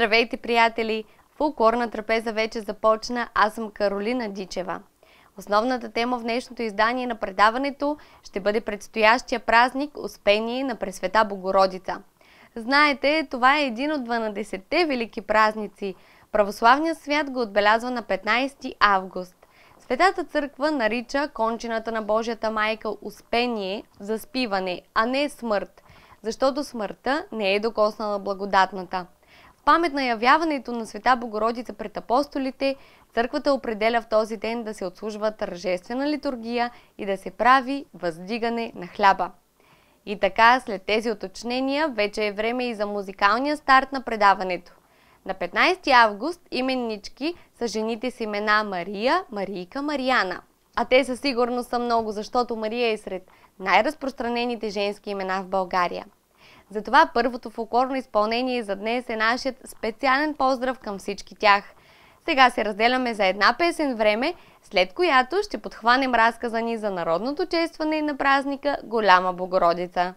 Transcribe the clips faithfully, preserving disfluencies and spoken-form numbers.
Здравейте, приятели! Фолклорна трапеза вече започна. Аз съм Каролина Дичева. Основната тема в днешното издание на предаването ще бъде предстоящия празник Успение на Пресвета Богородица. Знаете, това е един от дванадесетте велики празници. Православният свят го отбелязва на петнайсети август. Светата църква нарича кончината на Божията майка Успение, заспиване, а не смърт, защото смъртта не е докоснала благодатната. В памет на явяването на Света Богородица пред апостолите, църквата определя в този ден да се отслужва тържествена литургия и да се прави въздигане на хляба. И така, след тези уточнения, вече е време и за музикалния старт на предаването. На петнайсети август именнички са жените с имена Мария, Марийка, Марияна. А те със сигурност са много, защото Мария е сред най-разпространените женски имена в България. Затова първото фолклорно изпълнение за днес е нашият специален поздрав към всички тях. Сега се разделяме за една песен време, след която ще подхванем разказа ни за народното честване на празника Голяма Богородица.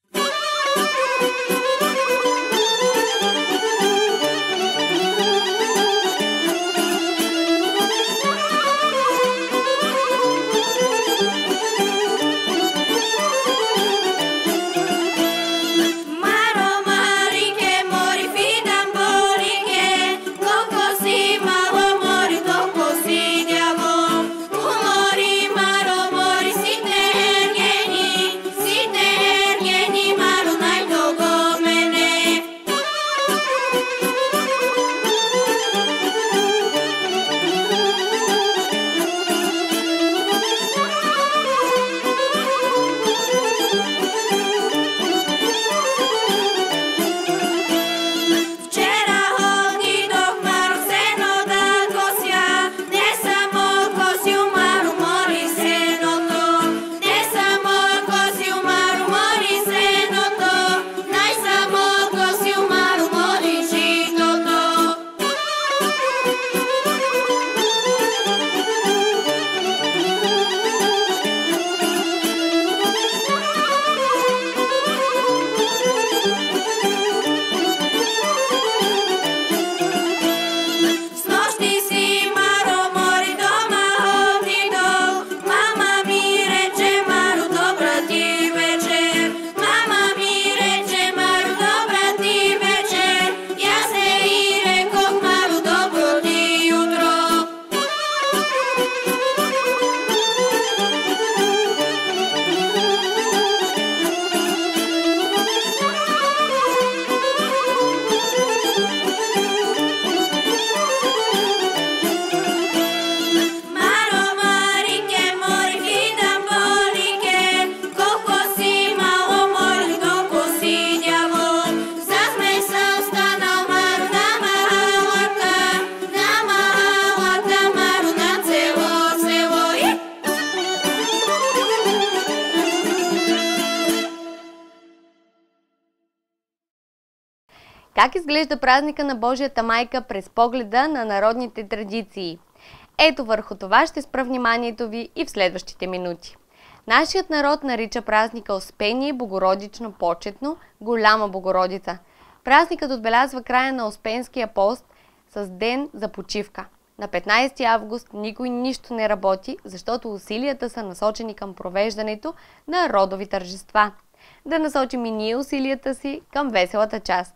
Как изглежда празника на Божията майка през погледа на народните традиции? Ето върху това ще спра вниманието ви и в следващите минути. Нашият народ нарича празника Успение, Богородично, Почетно, Голяма Богородица. Празникът отбелязва края на Успенския пост с ден за почивка. На петнайсети август никой нищо не работи, защото усилията са насочени към провеждането на родови тържества. Да насочим и ние усилията си към веселата част.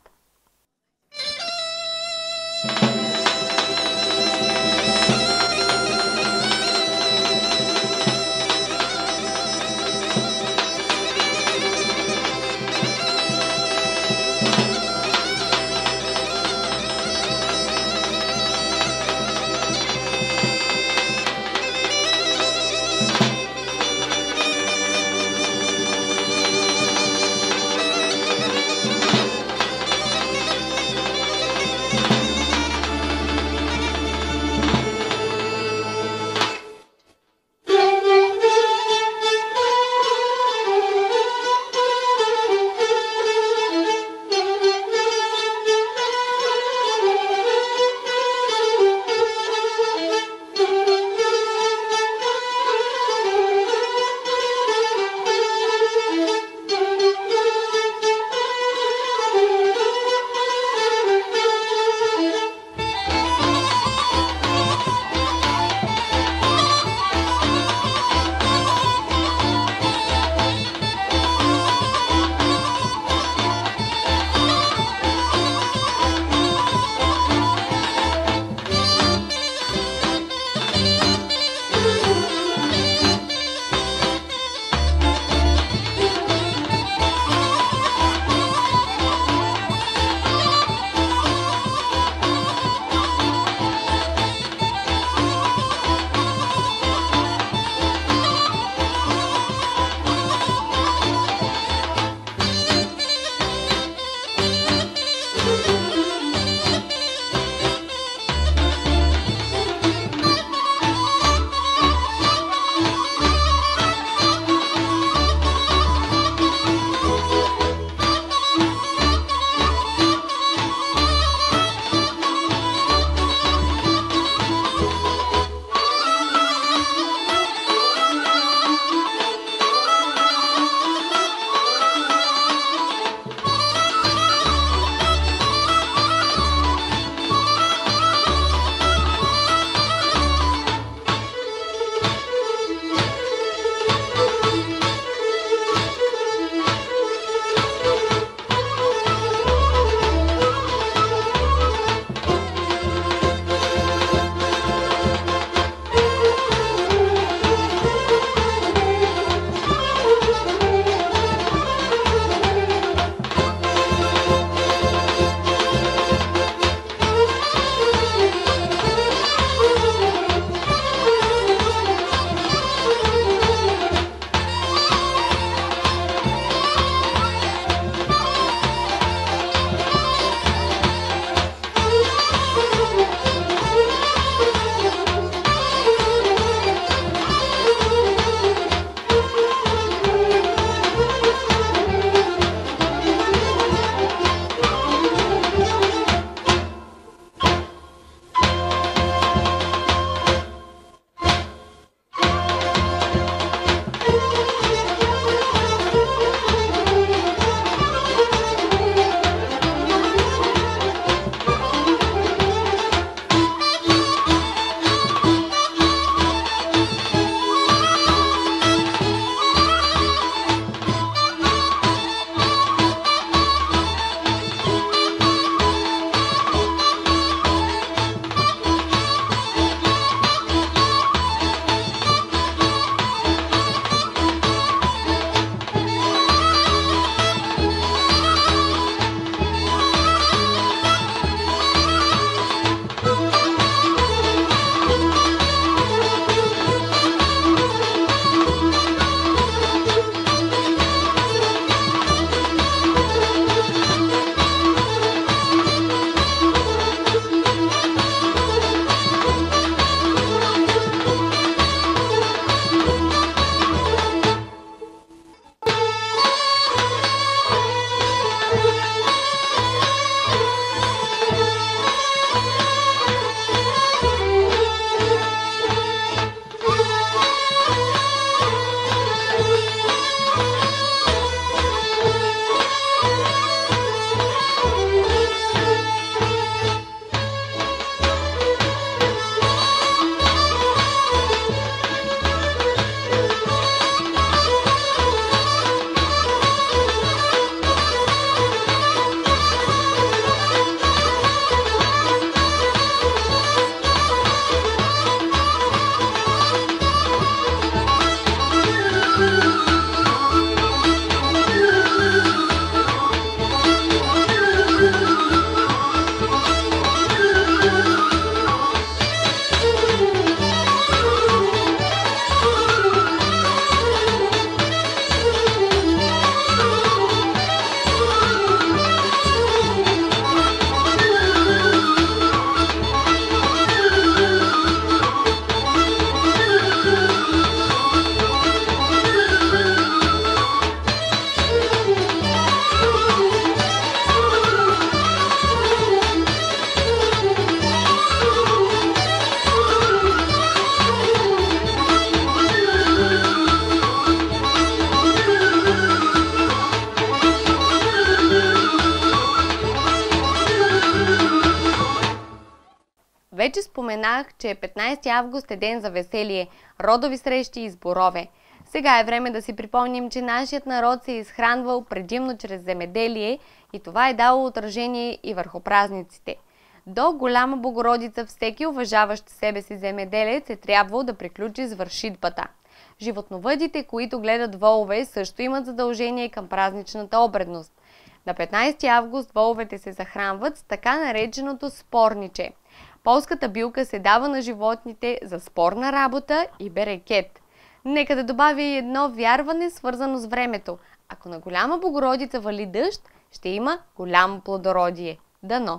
Вече споменах, че петнайсети август е ден за веселие, родови срещи и сборове. Сега е време да си припомним, че нашият народ се е изхранвал предимно чрез земеделие и това е дало отражение и върху празниците. До Голяма Богородица всеки уважаващ себе си земеделец е трябвало да приключи с вършитбата. Животновъдите, които гледат волове, също имат задължение към празничната обредност. На петнайсети август воловете се захранват с така нареченото спорниче. Полската билка се дава на животните за спорна работа и берекет. Нека да добавя и едно вярване, свързано с времето. Ако на Голяма Богородица вали дъжд, ще има голямо плодородие. Дано!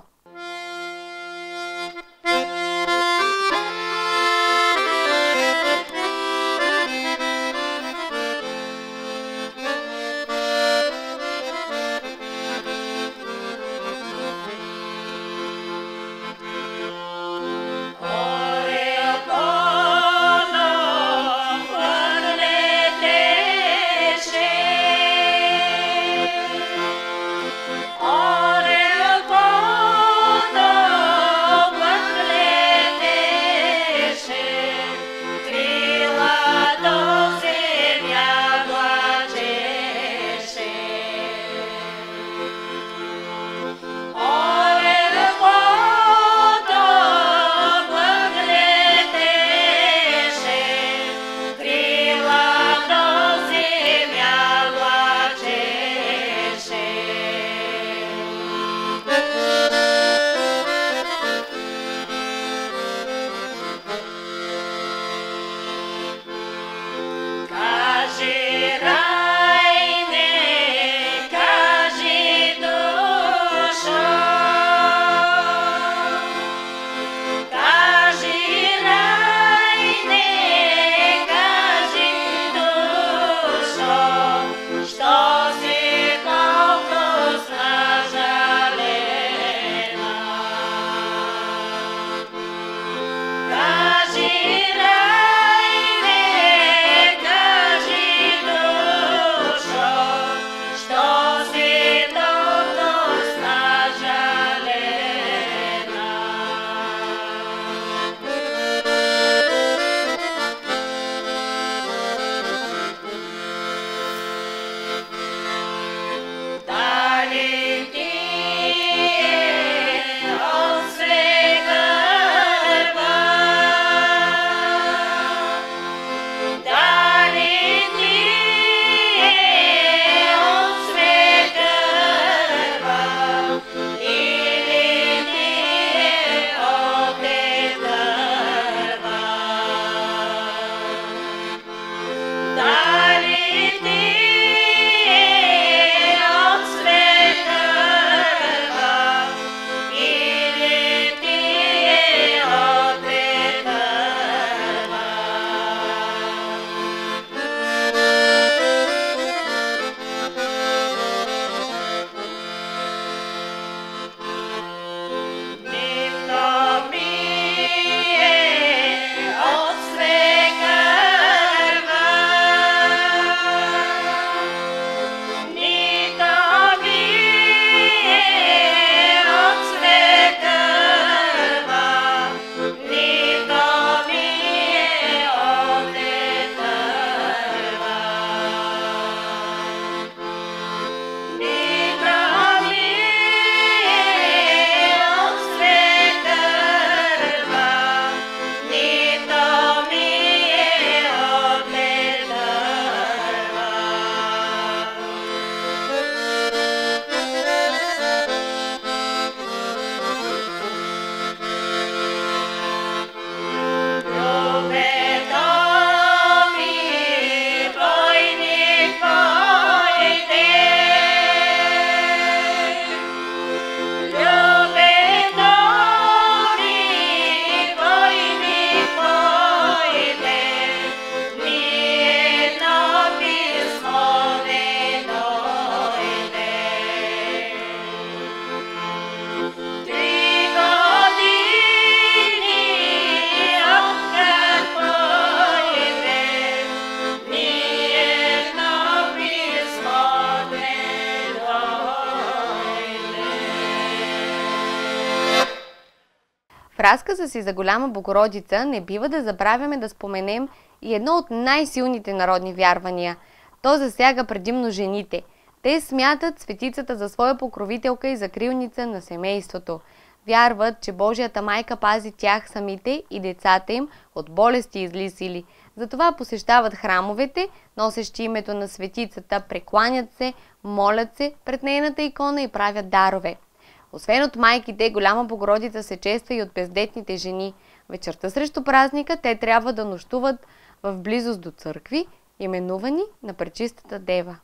Ore В разказа си за Голяма Богородица не бива да забравяме да споменем и едно от най-силните народни вярвания. То засяга предимно жените. Те смятат светицата за своя покровителка и закрилница на семейството. Вярват, че Божията майка пази тях самите и децата им от болести и зли сили. Затова посещават храмовете, носещи името на светицата, прекланят се, молят се пред нейната икона и правят дарове. Освен от майките, Голяма Богородица се чества и от бездетните жени. Вечерта срещу празника те трябва да нощуват в близост до църкви, именувани на Пречистата дева.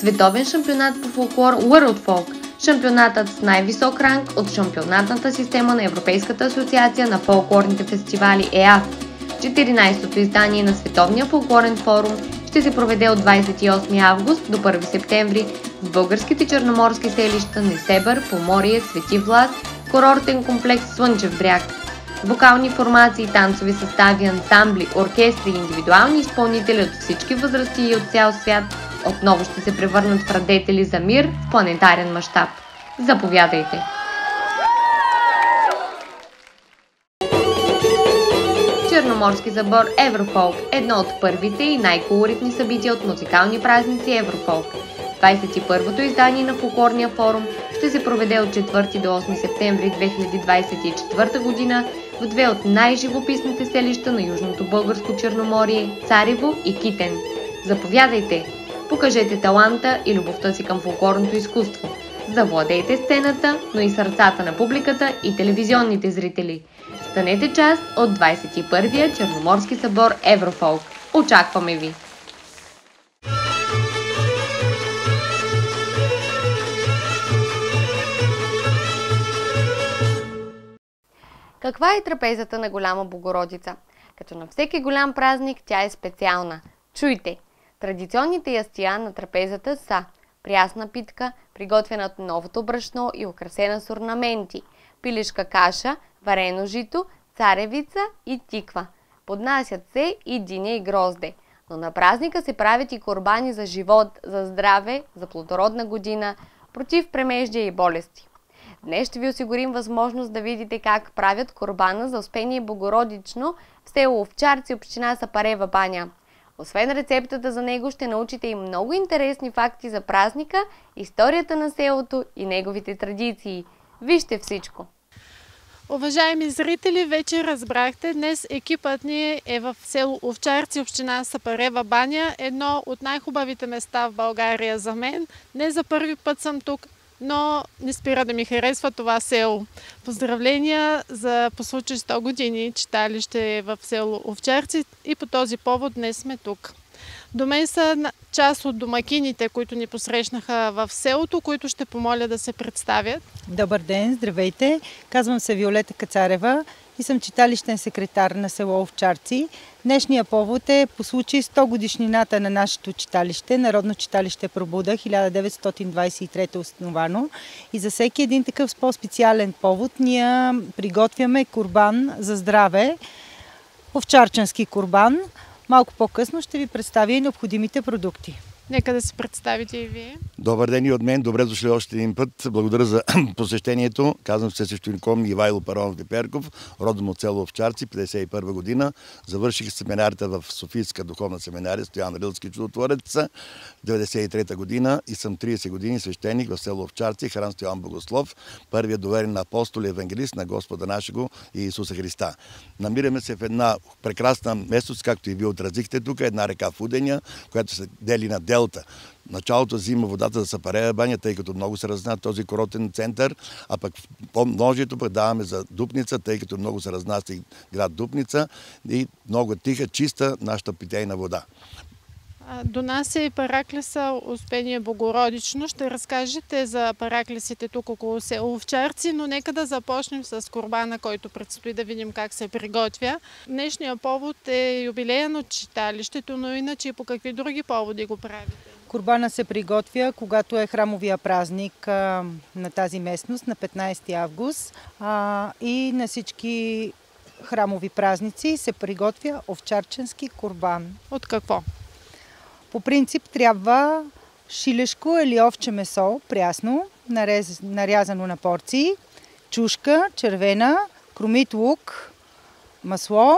Световен шампионат по фолклор World Folk. Шампионатът с най-висок ранг от шампионатната система на Европейската асоциация на фолклорните фестивали Е А. четиринайсетото издание на Световния фолклорен форум ще се проведе от двайсет и осми август до първи септември в българските черноморски селища Несебър, Поморие, Свети Влас, курортен комплекс Слънчев бряг. Вокални формации, танцови състави, ансамбли, оркестри и индивидуални изпълнители от всички възрасти и от цял свят отново ще се превърнат в радетели за мир в планетарен мащаб. Заповядайте! Черноморски събор Еврофолк – едно от първите и най-колоритни събития от музикални празници Еврофолк. двайсет и първото издание на фолклорния форум ще се проведе от четвърти до осми септември две хиляди двайсет и четвърта година в две от най-живописните селища на Южното българско Черноморие – Царево и Китен. Заповядайте! Покажете таланта и любовта си към фолклорното изкуство. Завладейте сцената, но и сърцата на публиката и телевизионните зрители. Станете част от двайсет и първия Черноморски събор Еврофолк. Очакваме ви! Каква е трапезата на Голяма Богородица? Като на всеки голям празник, тя е специална. Чуйте! Традиционните ястия на трапезата са прясна питка, приготвена от новото брашно и украсена с орнаменти, пилешка каша, варено жито, царевица и тиква. Поднасят се и диня и грозде. Но на празника се правят и курбани за живот, за здраве, за плодородна година, против премеждия и болести. Днес ще ви осигурим възможност да видите как правят курбана за Успение Богородично в село Овчарци, община Сапарева баня. Освен рецептата за него, ще научите и много интересни факти за празника, историята на селото и неговите традиции. Вижте всичко! Уважаеми зрители, вече разбрахте, днес екипът ни е в село Овчарци, община Сапарева баня, едно от най-хубавите места в България за мен. Не за първи път съм тук, но не спира да ми харесва това село. Поздравления за по случай сто години читалище в село Овчарци и по този повод днес сме тук. До мен са част от домакините, които ни посрещнаха в селото, които ще помоля да се представят. Добър ден, здравейте! Казвам се Виолета Кацарева и съм читалищен секретар на село Овчарци. Днешния повод е по случай сто годишнината на нашето читалище, Народно читалище Пробуда, хиляда деветстотин двайсет и трета основано. И за всеки един такъв по-специален повод ние приготвяме курбан за здраве, овчарченски курбан. Малко по-късно ще ви представя и необходимите продукти. Нека да се представите и вие. Добър ден и от мен. Добре дошли още един път. Благодаря за посещението. Казвам се свещеником Ивайло Паронов Деперков, родом от село Овчарци, петдесет и първа година. Завърших семинарията в Софийска духовна семинария Стоян Рилски чудотворец, деветдесет и трета година и съм трийсет години свещеник в село Овчарци, храм Стоян Богослов, първият доверен на апостол и евангелист на Господа нашего и Исуса Христа. Намираме се в една прекрасна местност, както и вие отразихте тук, една река Фуденя, която се дели на делта. Началото взима водата за Сапарева баня, тъй като много се разна този курортен център, а пък по множието пък даваме за Дупница, тъй като много се разнася и град Дупница и много тиха, чиста нашата питейна вода. До нас е и параклиса Успение Богородично. Ще разкажете за параклисите тук около село Овчарци, но нека да започнем с курбана, който предстои да видим как се приготвя. Днешният повод е юбилея на читалището, но иначе и по какви други поводи го правите? Курбана се приготвя, когато е храмовия празник а, на тази местност, на петнайсети август, а, и на всички храмови празници се приготвя овчарченски курбан. От какво? По принцип трябва шилешко или овче месо, прясно, нарез, нарязано на порции, чушка, червена, кромит лук, масло.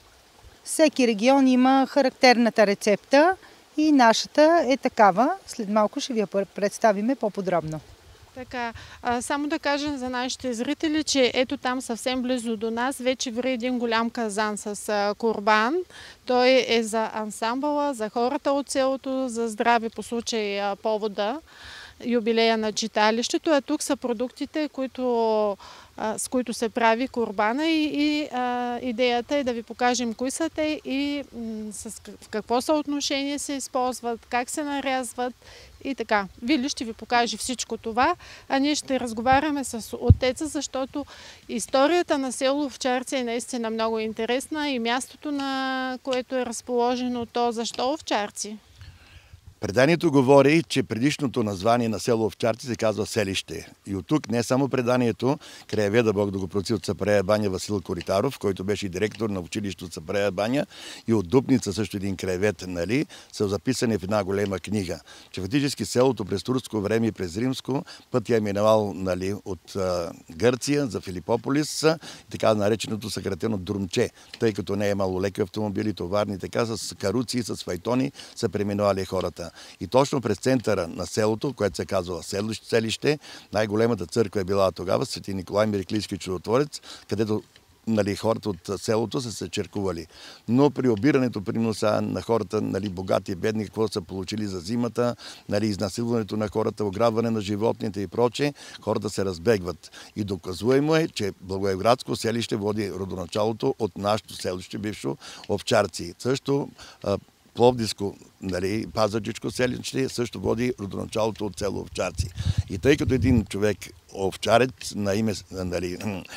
Всеки регион има характерната рецепта и нашата е такава. След малко ще ви я представим по-подробно. Така, а, само да кажем за нашите зрители, че ето там съвсем близо до нас вече ври един голям казан с а, курбан. Той е за ансамбъла, за хората от селото, за здраве по случай а, повода, юбилея на читалището. А тук са продуктите, които с които се прави курбана и, и а, идеята е да ви покажем кои са те и м, с, в какво съотношение се използват, как се нарязват и така. Вили ще ви покаже всичко това, а ние ще разговаряме с отеца, защото историята на село Овчарци е наистина много интересна и мястото, на което е разположено то. Защо Овчарци? Преданието говори, че предишното название на село Овчарци се казва селище. И от тук не само преданието, краеведа Бог да го прости от Цапарея баня Васил Коритаров, който беше директор на училището Цапарея баня, и от Дупница също един краевед, нали, са записани в една голема книга. Че фактически селото през турско време и през римско пътя е минавал, нали, от а, Гърция за Филипополис, така нареченото съкратено Друмче, тъй като не е имало леки автомобили, товарни, така с каруци, с файтони са преминавали хората. И точно през центъра на селото, което се казва селище, най-големата църква е била тогава Свети Николай Мириклийски чудотворец, където, нали, хората от селото са се черкували. Но при обирането приноса на хората, нали, богати и бедни, какво са получили за зимата, нали, изнасилването на хората, ограбване на животните и прочее, хората се разбегват. И доказуемо е, че Благоевградско селище води родоначалото от нашето селище, бившо Овчарци. Също Пловдивско, нали, Пазарджишко селище също води родоначалото от село Овчарци. И тъй като един човек овчарец на име, нали,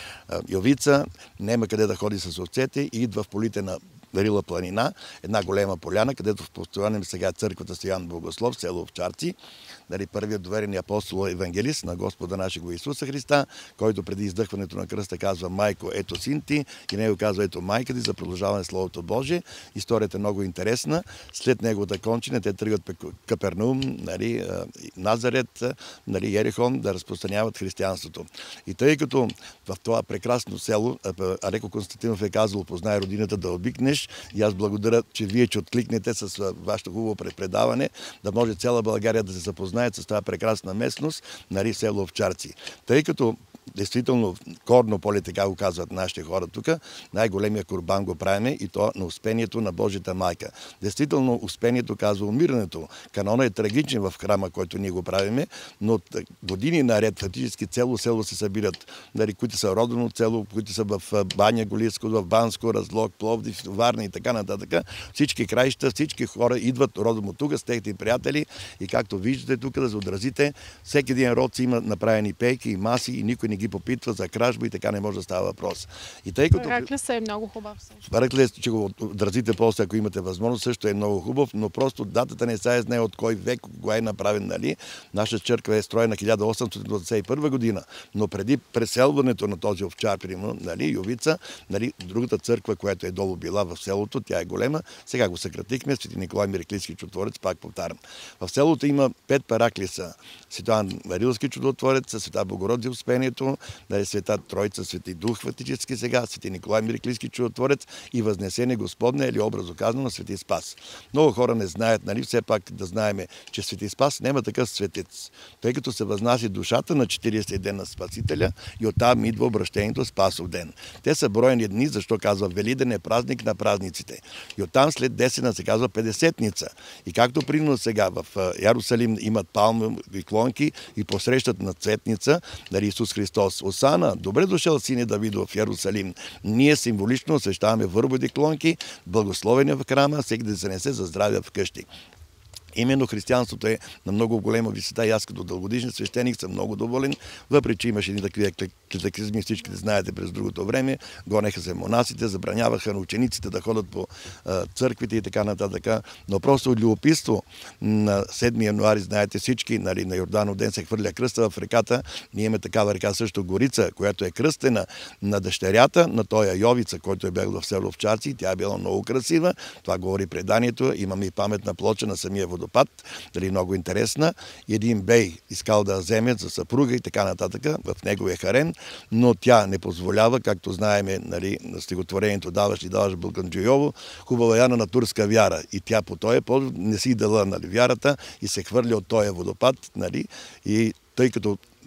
Йовица, няма къде да ходи с овцете и идва в полите на Рила планина, една голема поляна, където в постоянен сега е църквата Стоян Богослов, село Овчарци, нали, първият доверен апостол евангелист на Господа нашего Исуса Христа, който преди издъхването на кръста казва: Майко, ето син ти, и него казва: ето майка ти, за продължаване Словото Божие. Историята е много интересна. След неговата кончина те тръгват по Капернаум, нали, Назарет, нали, Ерихон да разпространяват християнството. И тъй като в това прекрасно село Алеко Константинов е казал: познай родината да обикнеш, и аз благодаря, че вие че откликнете с вашето хубаво предаване, да може цяла България да се запознаят с тази прекрасна местност, нали, село Овчарци. Тъй като действително корно поле, така го казват нашите хора тук, най-големия курбан го правиме и то на Успението на Божията майка. Действително Успението казва умирането. Канона е трагичен в храма, който ние го правиме, но години наред фактически цяло село се събират, нали, които са родено село, които са в Баня Голийско, в Банско, Разлог, Пловдив, Варна и така нататък. Всички краища, всички хора идват родом от тук с техните приятели и както виждате тук да се отразите, всеки един род си има направени пейки и маси и никой не ги попитва за кражба и така не може да става въпрос. И тъй като Параклис е много хубав. Параклис, че го отразите после, ако имате възможност, също е много хубав, но просто датата не се знае от кой век го е направен, нали. Наша църква е строена хиляда осемстотин деветдесет и първа година, но преди преселването на този овчар, примерно, нали, Йовица, нали, другата църква, която е долу била в селото, тя е голема, сега го съкратихме, Свети Николай Мириклийски чудотворец, пак повтарям. В селото има пет параклиса: Светоан Рилски чудотворец, Света Богородица Успението, нали, Света Троица, Свети Дух фактически сега, Свети Николай Мириклийски чудотворец и Възнесение Господне, или образно казано на Свети Спас. Много хора не знаят, нали, все пак да знаеме, че Свети Спас няма такъв светец, тъй като се възнася душата на четиридесети ден на Спасителя и оттам идва обращението Спасов ден. Те са броени дни, защо казва Велиден е празник на празниците. И оттам след десена се казва Петдесетница. И както примерно сега в Ярусалим имат палмови клонки и посрещат на цветница, нали, Исус Христос: Осана, добре дошъл, сине Давидов, в Ярусалим. Ние символично освещаваме върбови клонки, благословени в храма, всеки да се несе за здраве вкъщи. Именно християнството е на много голема висота и аз като дългогодишен свещеник съм много доволен, въпреки че имаше едни такива катаклизми, всичките знаете, през другото време, гонеха се монасите, забраняваха на учениците да ходят по а, църквите и така нататък, но просто от любопитство на седми януари, знаете всички, нали, на Йорданов ден се хвърля кръста в реката, ние имаме такава река също Горица, която е кръстена на дъщерята на тоя Йовица, който е бил в село Овчарци, тя е била много красива, това говори преданието, имаме и паметна плоча на самия водопад, дали много интересна. Един бей искал да вземе за съпруга и така нататък в неговия харем, но тя не позволява, както знаеме, нали, на стихотворението даваш и даваш Бълганджойово, хубава яна на турска вяра. И тя по този повод не си дала, нали, вярата и се хвърля от този водопад, нали, и тъй като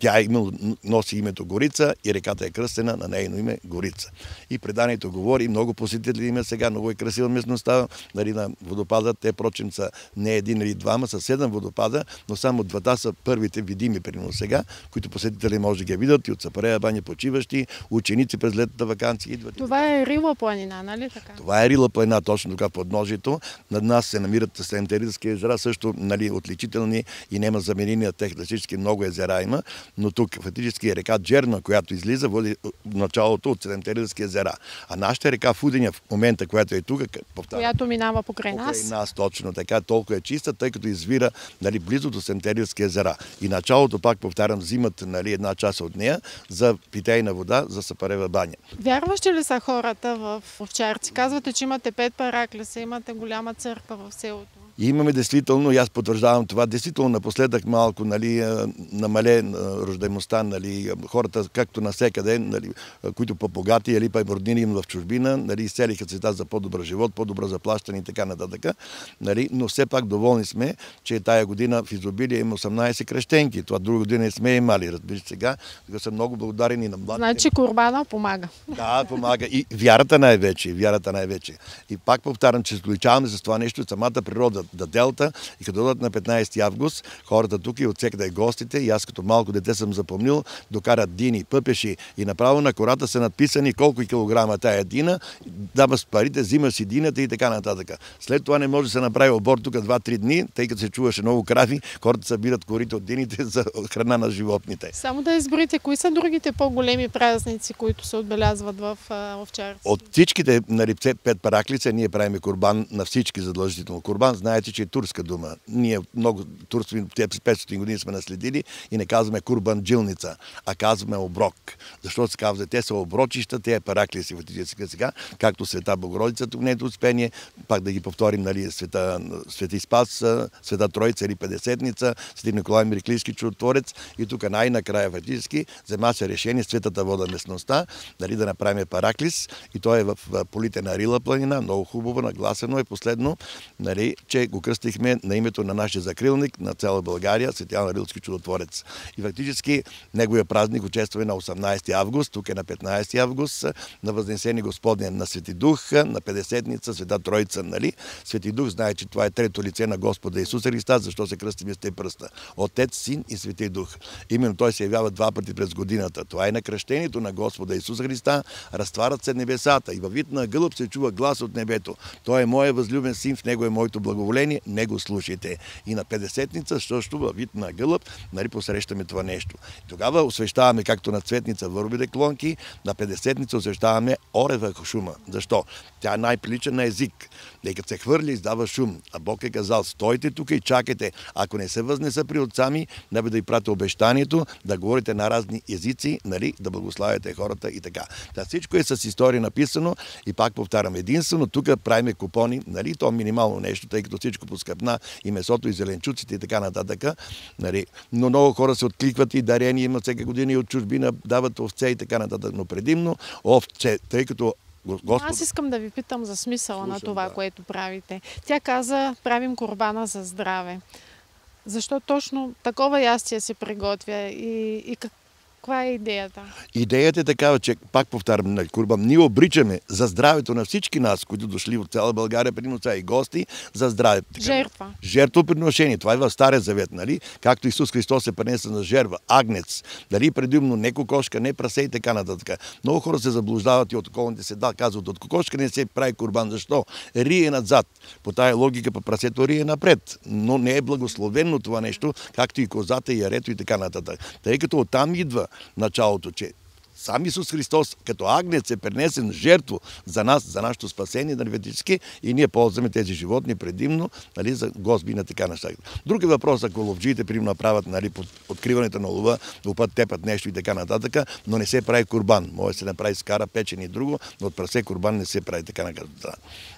Тя именно носи името Горица и реката е кръстена на нейно име Горица. И преданието говори, много посетители има сега, много е красива местността, нали, на водопада. Те, прочим, са не един или двама, са седем водопада, но само двата са първите видими примерно сега, които посетители може да ги видят и от Сапарева баня почиващи, ученици през летната ваканция идват. Това е Рила планина, нали така? Това е Рила планина, точно така подножието. Над нас се намират Седемтерийски езера, също, нали, отличителни и няма заменени на тех, всички много езера има, но тук фактически е река Джерна, която излиза, води началото от Седемтерийски езера. А нашата река Фуденя в момента, която е тук, повтарям, която минава покрай нас. Покрай нас, точно така, толкова е чиста, тъй като извира, нали, близо до Седемтерийски езера. И началото, пак повтарям, взимат, нали, една част от нея за питейна вода за Сапарева баня. Вярващи ли са хората в Овчарци? Казвате, че имате пет параклиса, имате голяма църква в селото. И имаме действително, и аз потвърждавам това, действително напоследък малко, нали, намале рождаемостта, нали, хората, както навсекъде, нали, които по-богати или па роднини им в чужбина, нали, изцелиха света за по-добър живот, по-добро заплащане и така нататък. Нали, но все пак доволни сме, че тая година в изобилие има осемнайсет кръщенки. Това друга година не сме имали, разбирате сега. Сега са много благодарени на младите. Значи курбана помага. Да, помага. И вярата най-вече, вярата най-вече. И пак повтарям, че се отличаваме за това нещо, самата природа да делта, и като дойдат на петнайсети август, хората тук и отсекъде гостите, и аз като малко дете съм запомнил, докарат дини, пъпеши и направо на кората са надписани колко килограма тая дина, дава с парите, взима си дината и така нататък. След това не може да се направи обор тук два-три дни, тъй като се чуваше много крави, хората събират корите от дините за храна на животните. Само да изборите, кои са другите по-големи празници, които се отбелязват в Овчарци? От всичките, нали, пет параклица, ние правим курбан на всички задължително. Курбан, знаете, че е турска дума. Ние много турски, през петстотин години сме наследили и не казваме курбанджилница, а казваме оброк. Защото се казва, те са оброчища, те е параклиси фактически сега, както Света Богородица, тук не е успение, пак да ги повторим, нали, Света, Свети Спас, Света Троица или Петдесетница, Свети Николай Мириклийски чудотворец, и тук най-накрая фактически взема се решение Светата вода местността, нали, да направим параклис, и той е в полите на Рила планина, много хубаво, нагласено е последно, нали, че го кръстихме на името на нашия закрилник на цяла България, Свети Йоан Рилски чудотворец. И фактически неговия празник участваме на осемнайсети август, тук е на петнайсети август, на Възнесение Господне на Свети Дух, на Петдесетница, Света Троица, нали? Свети Дух знае, че това е трето лице на Господа Исуса Христа, защо се кръстим с те пръста. Отец, Син и Свети Дух. Именно той се явява два пъти през годината. Това е на кръщението на Господа Исуса Христа, разтварят се небесата и във вид на гълъб се чува глас от небето. Той е моят възлюбен син, в него е моето благоволение, него слушайте. И на Петдесетница, също във вид на гълъб, нали, посрещаме това нещо. Тогава освещаваме, както на Цветница, върбите клонки, на Петдесетница освещаваме орева шума. Защо? Тя е най-прилича на език. И като се хвърли, издава шум. А Бог е казал, стойте тук и чакайте. Ако не се възнеса при отца ми, да ви да й пратя обещанието, да говорите на разни езици, нали, да благославяте хората и така. Та всичко е с история написано, и пак повтарям, единствено тук правиме купони, нали, то минимално нещо, тъй като всичко поскъпна, и месото, и зеленчуците и така нататък. Нали. Но много хора се откликват и дарени имат всяка година и от чужбина, дават овце и така нататък. Но предимно овце, тъй като Господ... Аз искам да ви питам за смисъла Слушам, на това, да. което правите. Тя каза, правим курбана за здраве. Защо точно такова ястие се приготвя и, и как... Каква е идеята? Идеята е такава, че, пак повтарям, на курбан, ние обричаме за здравето на всички нас, които дошли от цяла България, предимно и гости, за здравето. Жертва. Жертвоприношение. Това е в Стария завет, нали? Както Исус Христос се пренесе на жертва, агнец, нали? Предимно не кокошка, не прасе и така нататък. Много хора се заблуждават и от околните се да казват, от кокошка не се прави курбан. Защо? Рие назад. По тая логика по прасето рие напред. Но не е благословено това нещо, както и козата, и ярето и така нататък. Тъй като оттам идва началото, че сам Исус Христос като агнец е пренесен жертво за нас, за нашето спасение, нали, ветически, и ние ползваме тези животни предимно, нали, за госби на така неща. Друг е въпрос, ако ловджиите примерно направят, нали, под откриването на лова, опът тепат нещо и така нататък, но не се прави курбан. Може да се направи скара, печен и друго, но от прасе курбан не се прави така нататък.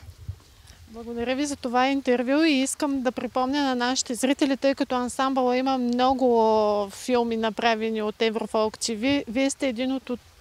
Благодаря ви за това интервю и искам да припомня на нашите зрители, тъй като ансамбъла има много филми направени от еврофолкци. Вие, вие сте един от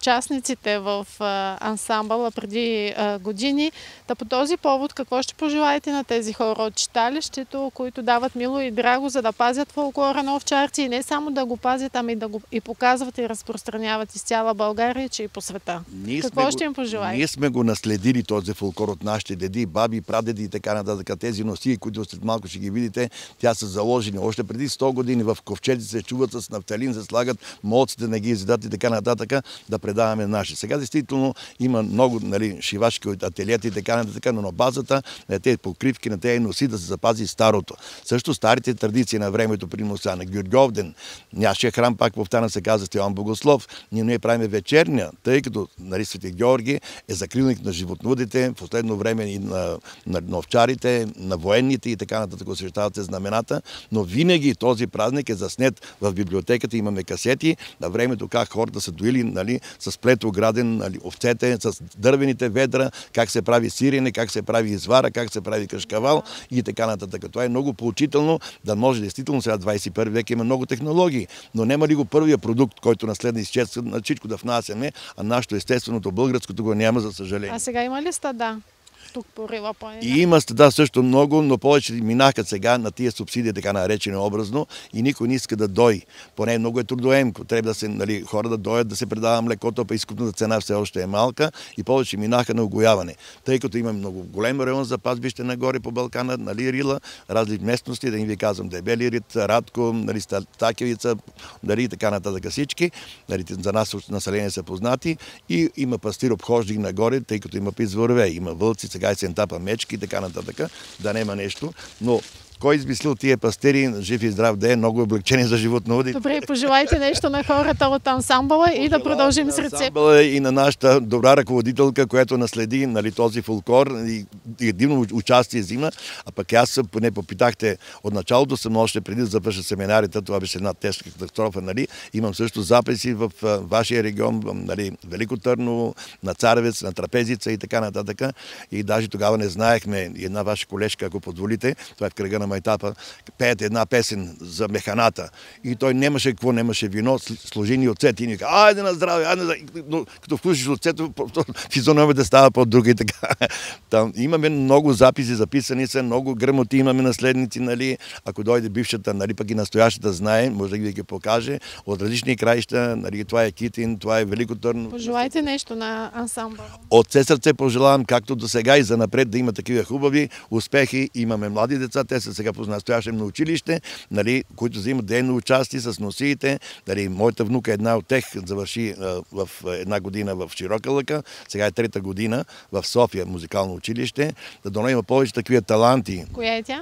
участниците в ансамбъла преди години. Та по този повод какво ще пожелаете на тези хора от читалището, които дават мило и драго, за да пазят фолклора на Овчарци и не само да го пазят, ами да го и показват и разпространяват из цяла България, че и по света? Ние какво го, ще им пожелаете? Ние сме го наследили този фолклор от нашите деди, баби, прадеди и така нататък. Тези носии, които след малко ще ги видите, тя са заложени. Още преди сто години в ковчези се чуват с нафталин, се слагат молците на ги изядат и така нататък, да предаваме наши. Сега действително има много, нали, шивашки ателиета и така нататък, но на базата на тези покривки, на тези носи да се запази старото. Също старите традиции на времето при носа на Георгиовден. Нашия храм, пак повтарям, се казва Стоян Богослов. Ние не правим вечерня, тъй като, нали, Свети Георги е закрилник на животновъдите, в последно време и на, на, на овчарите, на военните и така нататък освещават се знамената, но винаги този празник е заснет в библиотеката. Имаме касети на времето как хората са доили, нали, с плетограден, нали, овцете, с дървените ведра, как се прави сирене, как се прави извара, как се прави кашкавал и така нататък. Това е много поучително, да може действително сега двадесет и първи век има много технологии, но няма ли го първия продукт, който наследно изчезва, на всичко да внасяме, а нашето естественото българското го няма, за съжаление. А сега има ли стада? Тук по Рила планина. И има стада също много, но повече минаха сега на тия субсидии, така наречени образно, и никой не иска да дой. Поне много е трудоемко. Трябва да се, нали, хора да доят, да се предава млекото, а изкупната цена все още е малка и повече минаха на огояване. Тъй като има много голем район за пазбище нагоре по Балкана, нали, Рила, различни местности, да не ви казвам, Дебели Рит, Радко, нали, Такевица, нали, така нататък всички. Нали, за нас население са познати и има пастир обхождик нагоре, тъй като има пизворове, има вълци, сега е сентапа, мечки и така нататък, да няма нещо, но кой измислил тия пастири, жив и здрав да е, много облегчени за животновъдите. Добре, пожелайте нещо на хората от ансамбъла и да продължим с рецепт. Ансамбъла и на нашата добра ръководителка, която наследи, нали, този фолклор и единно участие взима, а пък аз, поне попитахте от началото, съм още преди да завърша семинарите, това беше една тежка катастрофа, нали, имам също записи в вашия регион, нали, Велико Търново, на Царевец, на Трапезица и така нататък. И даже тогава не знаехме, една ваша колежка, ако позволите, това е в кръга на Майтапа, пеят една песен за механата. И той нямаше какво, нямаше вино, служи ни оцет и ни каза, айде на здраве, айде на здраве. Но като включиш оцето, физиономията става по-друга и така. Там имаме много записи, записани са, много грамоти имаме наследници, нали, ако дойде бившата, нали, пък и настоящата знае, може да ви ги покаже, от различни краища, нали, това е Китин, това е Велико Търново. Пожелайте нещо на ансамбъл. От все сърце пожелавам, както до сега и за напред, да има такива хубави успехи. Имаме млади деца, те са сега по-настоящем на училище, нали, които взимат дейно участие с носиите. Нали, моята внука е една от тях, завърши а, в една година в Широка лъка, сега е трета година в София музикално училище. Да дано има повече такива таланти. Коя е тя?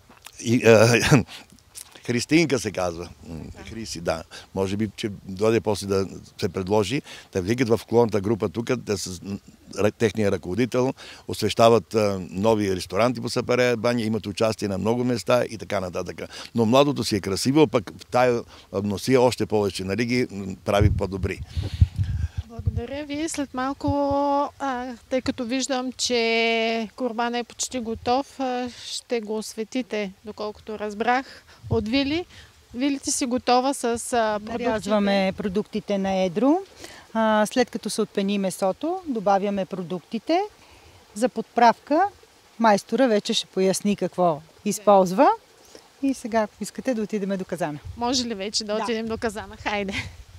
И, а, Христинка се казва. Хриси, да. Може би, че дойде после да се предложи. Те влигат в клонната група тук, да с техния ръководител, освещават нови ресторанти по Сапарева баня, имат участие на много места и така нататък. Но младото си е красиво, пък тая носия още повече, нали, ги прави по-добри. Благодаря ви. След малко, а, тъй като виждам, че курбана е почти готов, а, ще го осветите, доколкото разбрах, от Вили. Вилите си готова с а, продуктите. Нарязваме продуктите на едро. А, след като се отпени месото, добавяме продуктите. За подправка майстора вече ще поясни какво използва. И сега, ако искате, да отидем до казана. Може ли вече да, да. отидем до казана? Хайде!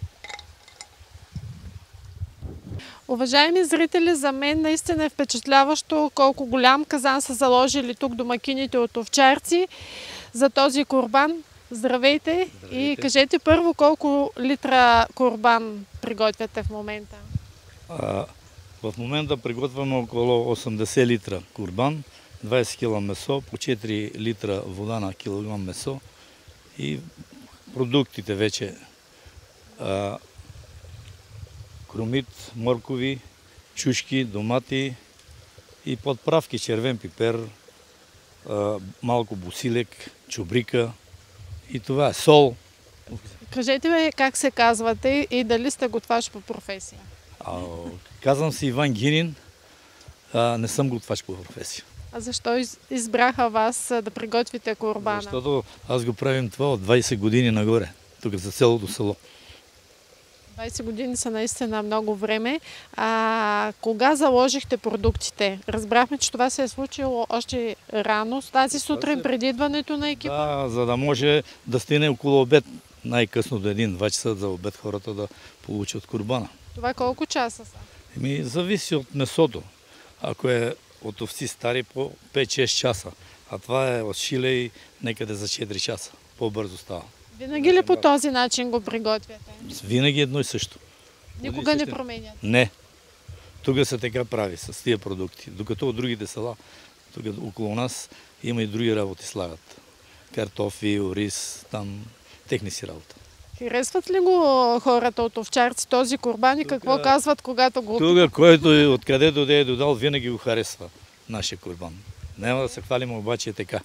Уважаеми зрители, за мен наистина е впечатляващо колко голям казан са заложили тук домакините от Овчарци за този курбан. Здравейте! Здравейте! И кажете първо колко литра курбан приготвяте в момента? А, в момента приготвяме около осемдесет литра курбан, двадесет кила месо, по четири литра вода на килограм месо и продуктите вече. А, Крумит, моркови, чушки, домати и подправки, червен пипер, малко босилек, чубрика и това е сол. Кажете ми как се казвате и дали сте готвач по професия? А, казвам се Иван Гинин, а, не съм готвач по професия. А защо избраха вас да приготвите курбана? Защото аз го правим това от двадесет години нагоре, тук за цялото село. двайсет години са наистина много време. А, кога заложихте продуктите? Разбрахме, че това се е случило още рано, тази сутрин преди идването на екипа. Да, за да може да стигне около обед, най-късно до един-два часа за обед хората да получат курбана. Това колко часа са? Еми, зависи от месото. Ако е от овци стари, по пет-шест часа. А това е от шилей некъде за четири часа. По-бързо става. Винаги ли по този начин го приготвяте? Винаги едно и също. Никога не променят? Не. Тук се така прави с тия продукти. Докато от другите села, тук около нас има и други работи слагат. Картофи, ориз, там техни си работа. Харесват ли го хората от овчарци този курбан и какво казват, когато го... Тук, който откъдето да е додал, винаги го харесва нашия курбан. Няма да се хвалим, обаче е така.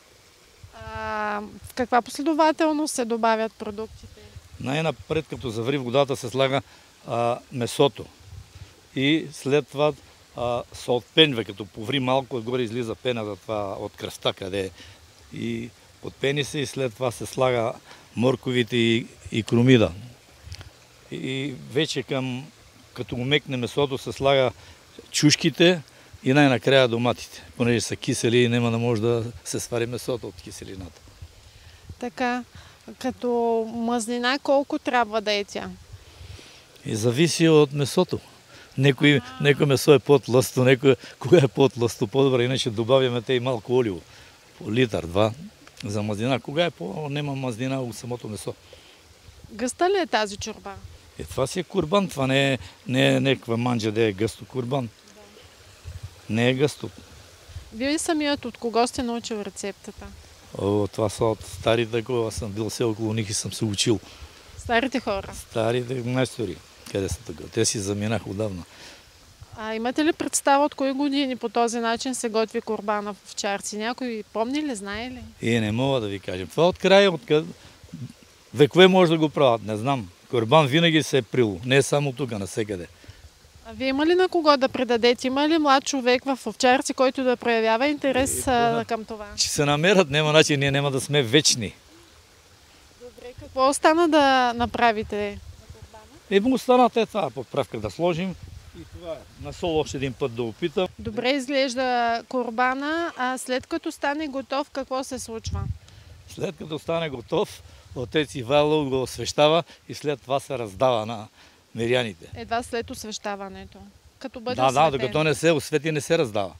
А, в каква последователност се добавят продуктите? Най-напред, като заври водата, се слага а, месото. И след това а, се отпенва, като поври малко, отгоре излиза пената това от кръста, къде е. И отпени се и след това се слага морковите и, и кромида. И, и вече към, като умекне месото, се слага чушките и най-накрая доматите, понеже са кисели и няма да може да се свари месото от киселината. Така, като мазнина колко трябва да е тя? И зависи от месото. Некои, некои месо е по-тлъсто, некои кога е по-тлъсто, по-добре, иначе добавяме те и малко олио, по литър, два, за мазнина. Кога е по-нема мазнина от самото месо. Гъста ли е тази чорба? Е, това си е курбан, това не е, не е някаква манджа да е гъсто курбан. Да. Не е гъсто. Вие самият от кого сте научил рецептата? О, това са от старите, аз съм бил все около них и съм се учил. Старите хора? Старите майстори. Къде са тук? Те си заминаха отдавна. А имате ли представа от кои години по този начин се готви курбана в овчарци? Някой помни ли, знае ли? И не мога да ви кажем. Това от края, от къде... Векове може да го правят, не знам. Курбан винаги се е прило, не е само тук, навсекъде. А вие има ли на кого да предадете? Има ли млад човек в овчарци, който да проявява интерес е, а, към това? Че се намерят, няма начин, ние няма да сме вечни. Добре, какво остана да направите? И му остана те това, подправка да сложим. И това е. На сол още един път да опитам. Добре изглежда курбана, а след като стане готов, какво се случва? След като стане готов, отец Ивайло го освещава и след това се раздава на миряните. Едва след освещаването. Като бъде да, осветен. да, докато не се освети, не се раздава.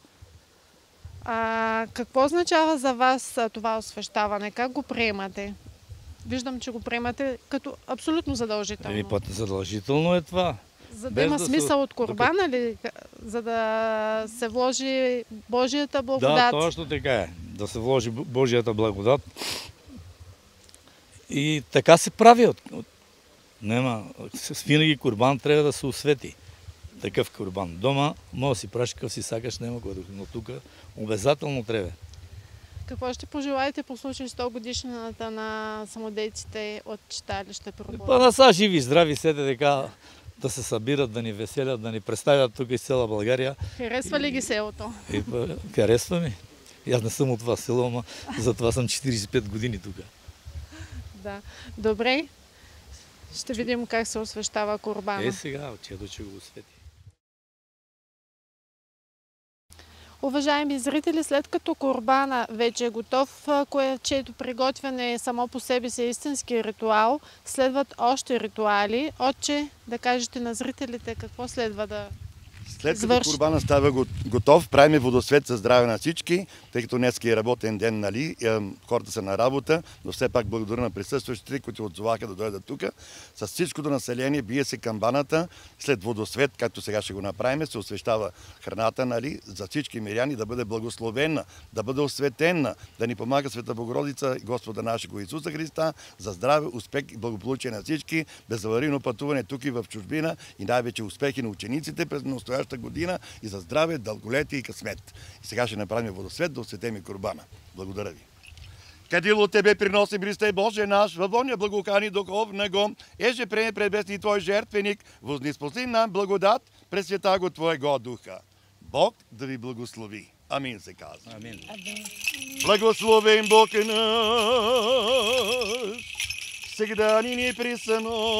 А какво означава за вас това освещаване? Как го приемате? Виждам, че го приемате като абсолютно задължително. Еми, път задължително е това. За да има да смисъл се... от курбана ли? За да се вложи Божията благодат? Да, точно така е. Да се вложи Божията благодат. И така се прави. От... Нема. С винаги курбан трябва да се освети. Такъв курбан. Дома може да си правиш какъв си сакаш, няма кой да... Но тук обязателно трябва. Какво ще пожелаете по случай сто годишната на самодейците от читалище Пробор? Па да са живи, здрави, сете така да се събират, да ни веселят, да ни представят тук из цяла България. Харесва ли и... ги селото? И, па, харесва ми. И аз не съм от това село, но затова съм четирийсет и пет години тук. Да. Добре. Ще видим как се освещава курбана. Е, сега, отчето, че го освети. Уважаеми зрители, след като курбана вече е готов, кое, чието приготвяне само по себе си е истински ритуал, следват още ритуали. Отче, да кажете на зрителите какво следва да След като курбана става готов, правим водосвет за здраве на всички, тъй като днес е работен ден, нали, хората са на работа, но все пак благодаря на присъстващите, които отзоваха да дойдат тук. С всичкото население бие се камбаната, след водосвет, както сега ще го направим, се освещава храната, нали, за всички миряни да бъде благословена, да бъде осветена, да ни помага Света Богородица и Господа нашего Исуса Христа за здраве, успех и благополучие на всички, безаварийно пътуване тук и в чужбина и най-вече успехи на учениците през настоящата година и за здраве, дълголетие и късмет. И сега ще направим водосвет да осветем и курбана. Благодаря ви. Кадило тебе приносим, Христе Боже наш, във воня благокани духовного, еже приеме пребесни Твой жертвеник, вознеспоси нам благодат, през света го Твоего духа. Бог да ви благослови. Амин се казва. Амин. Благословен Бог наш, сега ни ни присъно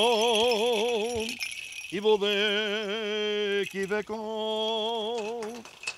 и во веки веков.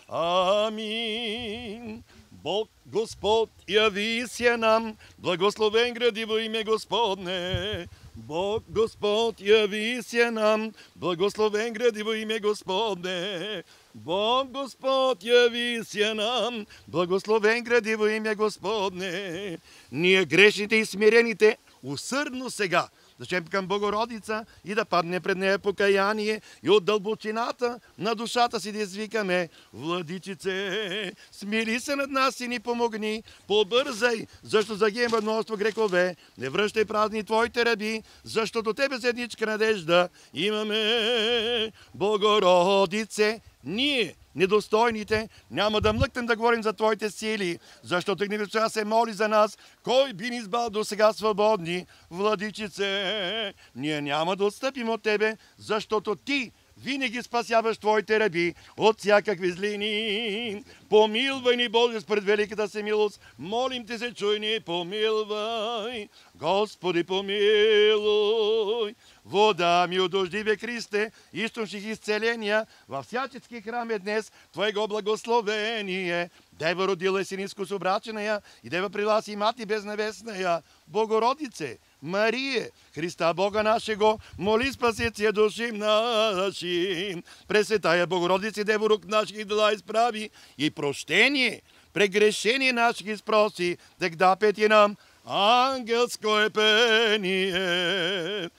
Амин. Бог Господ яви се нам, благословен гради во име Господне. Бог Господ яви се нам, благословен гради во име Господне. Бог Господ яви се нам, благословен гради во име Господне. Ние грешните и смирените усърдно сега да чем към Богородица и да падне пред нея покаяние и от дълбочината на душата си да извикаме: Владичице, смили се над нас и ни помогни, побързай, защо загиба множество грехове, не връщай празни Твоите раби, защото Тебе седничка надежда имаме. Богородице, ние, недостойните, няма да млъкнем да говорим за Твоите сили, защото Гневича се моли за нас. Кой би ни избрал до сега свободни? Владичице, ние няма да отстъпим от Тебе, защото Ти винаги спасяваш Твоите раби от всякакви злини. Помилвай ни, Боже, според великата си милост. Молим Те се, чуй ни, помилвай. Господи, помилуй. Вода ми от дождиве Христе, източник изцеления, във всячески храм е днес Твоего благословение. Дева родила си ниско собраченая и дева прила си мати безнебесная. Богородице, Марие, Христа Бога нашего, моли спасеция души нашим. Пресветая Богородице, Дево рук наших дела изправи и прощение, прегрешение наших изпроси, тогда пети нам ангелское пение.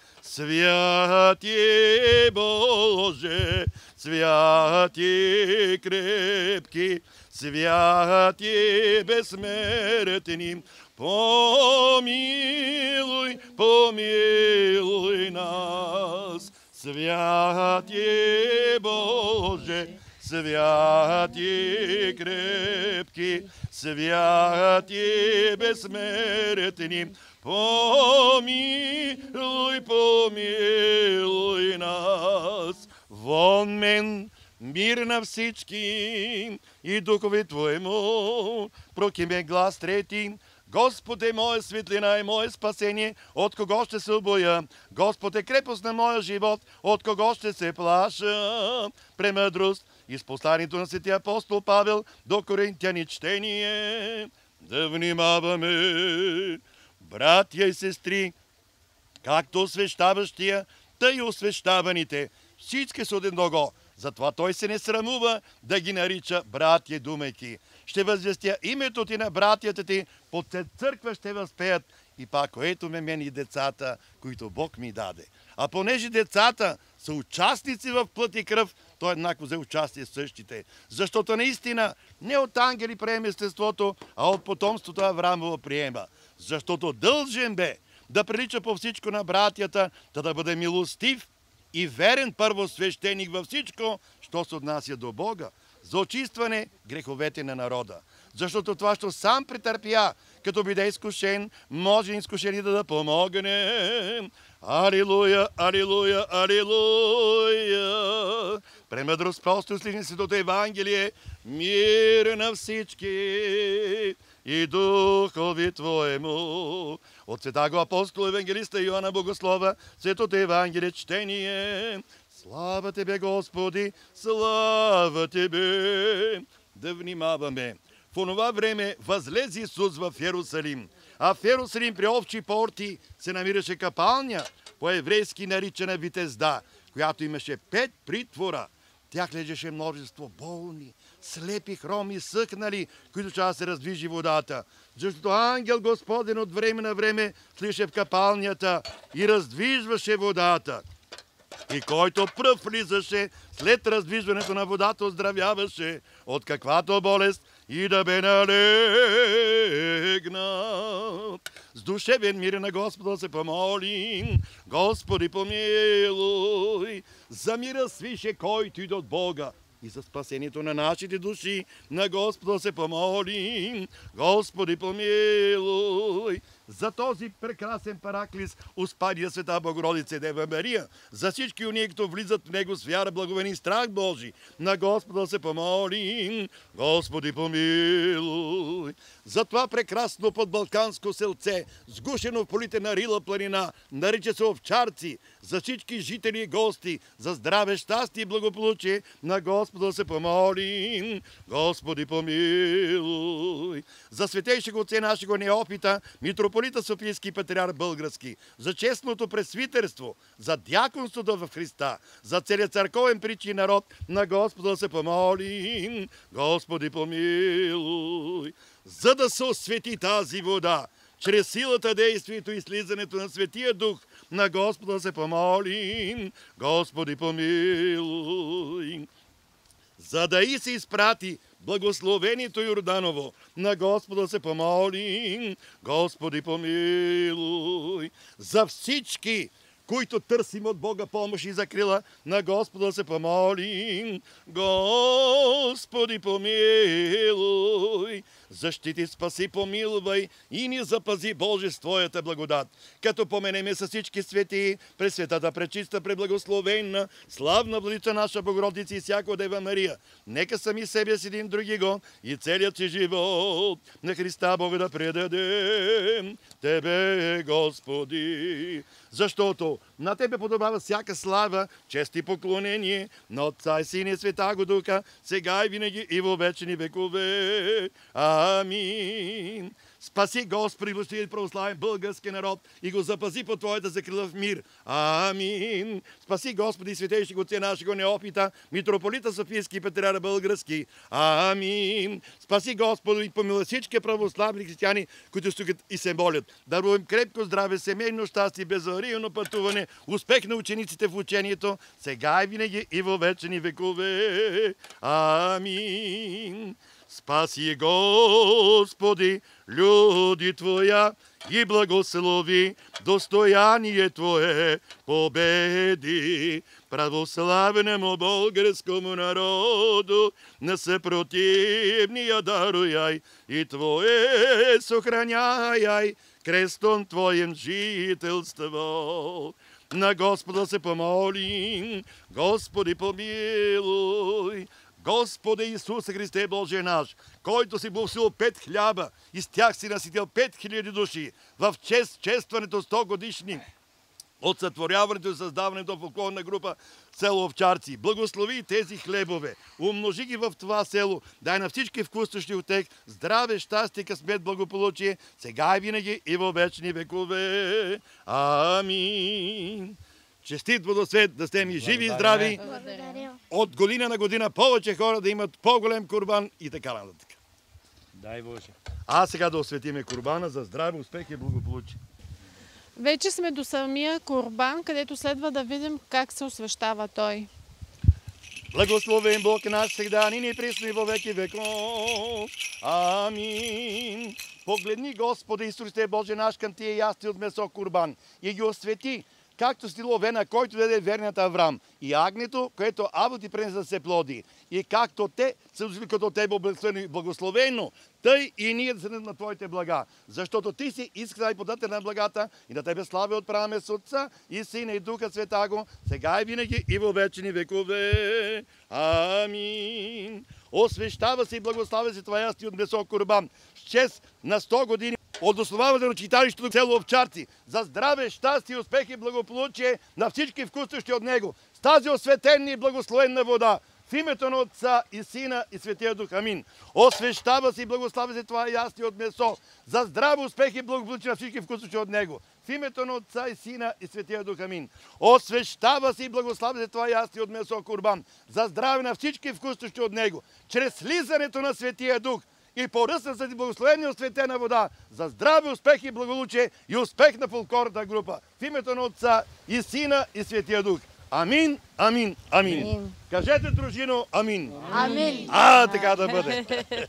Святи Боже, святи крепки, святи безсмертни, помилуй, помилуй нас. Святи Боже, святи крепки, святи безсмертни, помилуй, помилуй нас. Вон мен, мир на всички и духове Твоему, прокиме глас трети. Господ е моя светлина и мое спасение, от кого ще се обоя? Господ е крепост на моя живот, от кого ще се плаша? Премъдрост из посланието на светия апостол Павел до Коринтяни четение. Да внимаваме, братя и сестри, както освещаващия, тъй и освещаваните, всички са от едного. Затова той се не срамува да ги нарича братя, думайки: ще възвестя името Ти на братята Ти, под църква ще възпеят и пак, което ме мен и децата, които Бог ми даде. А понеже децата са участници в плът и кръв, той еднакво взе участие с същите. Защото наистина не от ангели приема естеството, а от потомството Авраамово приема. Защото дължен бе да прилича по всичко на братята, да да бъде милостив и верен първосвещеник във всичко, що се отнася до Бога, за очистване греховете на народа. Защото това, що сам претърпя, като биде изкушен, може изкушени да да помогне. Алилуя, алилуя, алилуя. Премъдрост просто слижни Светото Евангелие, мир на всички и духови Твоему. От света го апостол евангелиста Йоанна Богослова, Светото Евангелие четение. Слава Тебе, Господи, слава Тебе! Да внимаваме. В онова време възлезе Исус в Йерусалим, а в Йерусалим при овчи порти се намираше капалня, по-еврейски наричана Витезда, която имаше пет притвора. В тях лежеше множество болни, слепи, хроми, съхнали, които часа се раздвижи водата. Защото ангел Господен от време на време слише в капалнята и раздвижваше водата. И който пръв влизаше, след раздвижването на водата оздравяваше от каквато болест и да бе налегнат. С душевен мир на Господа се помолим. Господи, помилуй. За мира свише, който иде от Бога, и за спасението на нашите души на Господа се помолим. Господи, помилуй. за този прекрасен параклис, Успания Света Богородица Дева Мария, за всички уния, които влизат в него с вяра, благовен и страх Божи. На Господа се помолим, Господи помилуй. За това прекрасно подбалканско селце, сгушено в полите на Рила планина, нарича се Овчарци, за всички жители и гости, за здраве, щастие и благополучие, на Господа се помолим, Господи помилуй. За светейшего отце нашего Неопита, митрополита Софийски патриарх български, за честното пресвитерство, за дяконството в Христа, за целият църковен притчи народ, на Господа се помолим, Господи помилуй. За да се освети тази вода, чрез силата, действието и слизането на Светия Дух, на Господа се помолим, Господи помилуй. За да и се изпрати благословението Йорданово, на Господа се помолим, Господи помилуй. За всички, които търсим от Бога помощ и закрила, на Господа се помолим, Господи помилуй. Защити, спаси, помилвай и ни запази, Боже, с Твоята благодат. Като поменеме с всички свети, пресветата, пречиста, преблагословенна, славна Владица наша Богородица и всяко Дева Мария, нека сами себе си един други го и целият си живот на Христа Бога да предадем. Тебе, Господи, защото на Тебе подобава всяка слава, чест и поклонение на Отца и Сина и Святаго Духа, сега и винаги и во вечни векове. Амин. Спаси, Господи, благослови православен български народ и го запази по Твоята закрила в мир. Амин. Спаси, Господи, светейшего отце нашего Неопита, митрополита Софийски патриарх български. Амин. Спаси, Господи, и помилуй всички православни християни, които стоят и се молят. Даруем крепко здраве, семейно щастие, безаварийно пътуване, успех на учениците в учението, сега и винаги и във вечни векове. Амин. Спаси, Господи, люди Твоя и благослови достояние Твое, победи православному българскому народу, на съпротивния даруяй и Твое сохраняй, крестом Твоим жителство. На Господа се помолим, Господи помилуй. Господи Исусе Христе Боже наш, който си благословил пет хляба и с тях си наситил пет хиляди души в чест честването сто годишни от сътворяването и създаването в фолклорна група село Овчарци. Благослови тези хлебове, умножи ги в това село, дай на всички вкусващи от тях здраве, щастие, късмет, благополучие, сега и винаги и във вечни векове. Амин. Честит водосвет, да сте ми живи и здрави. Благодаря. От година на година повече хора да имат по-голем курбан и така нататък. Дай Боже. А сега да осветиме курбана за здраве, успех и благополучие. Вече сме до самия курбан, където следва да видим как се освещава той. Благословен Бог наш сега, ни ни присно и във веки веков. Амин. Погледни, Господи Исусе Боже наш, към тия ясти от месо курбан и ги освети, както стило вена, който даде верният Аврам, и агнето, което Авел ти пренесе да се плоди. И както те се узли като Тебе благословено, тъй и ние да седнем на Твоите блага. Защото Ти си искрен и подател на благата и на Тебе слава отправяме с Отца и Сина и Духа Святаго, сега и винаги и във вечни векове. Амин. Освещава се и благославя се Твоя ясти от месо курбан. С чест на сто години от основаването на читалището село Овчарци, за здраве, щастие, успех и благополучие на всички вкусващи от него, с тази осветена и благословена вода, в името на Отца и Сина и Светия Дух. Амин. Освещава се и благославя се това ястие от месо, за здраве, успех и благополучие на всички вкусващи от него, в името на Отца и Сина и Светия Дух. Амин. Освещава се и благославя се това ястие от месо курбан, за здраве на всички вкусващи от него, чрез слизането на Светия Дух, и поръсна за благословение осветена вода, за здраве, успех и благополучие и успех на фолклорната група. В името на Отца и Сина и Светия Дух. Амин, амин, амин. амин. Кажете, дружино, амин. Амин. А, така да бъде.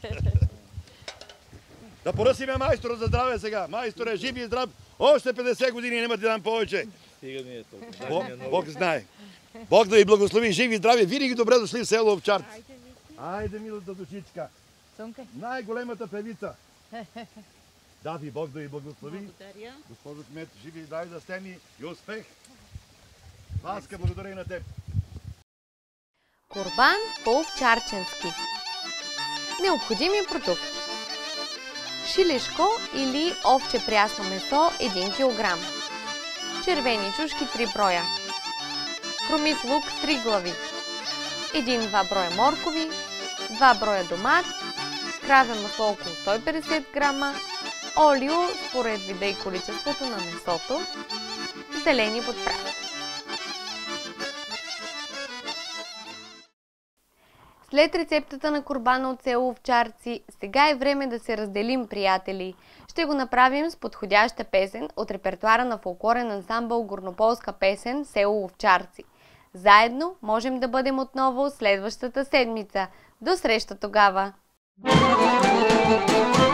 Да поръсиме майстора за здраве сега. Майсторе, жив и здрав. Още петдесет години няма да дам повече. Стига ми е толкова. Бог, Бог знае. Бог да ви благослови, живи и здрави. Винаги добре дошли в село Овчарци. Айде, милата душичка. Най-големата певица. Да ви Бог да ви благослови. Благодаря. Госпожо кмет, живи и дай да сте ми и успех. Паска, благодаря и на теб. Курбан по-овчарченски. Необходими продукти: шилешко или овче прясно месо един килограм, червени чушки три броя, хромит лук три глави, един-два броя моркови, два броя домат, краве масло около сто и петдесет грама, олио според вида и количеството на месото, зелени подправки. След рецептата на курбана от село Овчарци, сега е време да се разделим, приятели. Ще го направим с подходяща песен от репертуара на фолклорен ансамбъл Горнополска песен село Овчарци. Заедно можем да бъдем отново следващата седмица. До среща тогава!